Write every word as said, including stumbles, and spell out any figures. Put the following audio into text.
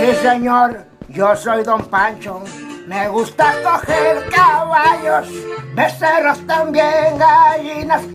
Sí, señor, yo soy Don Pancho. Me gusta coger caballos, becerros también, gallinas.